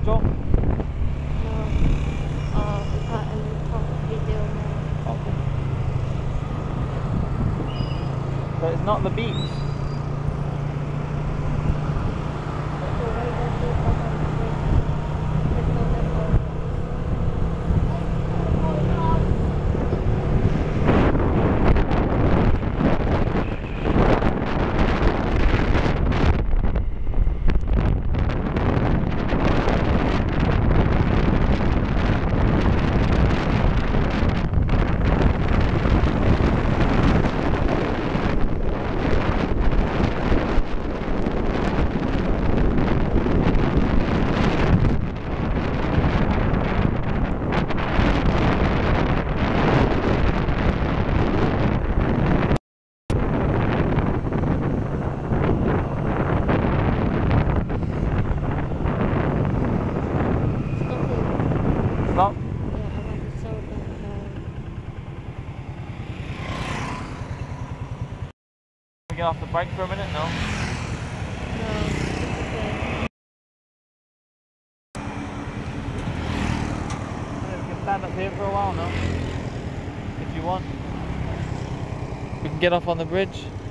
Joe? No. We got a new video now. Okay. But it's not the beach. Stop. Yeah, I want to show them. We get off the bike for a minute? No. No, it's okay. We can stand up here for a while now. If you want. We can get off on the bridge.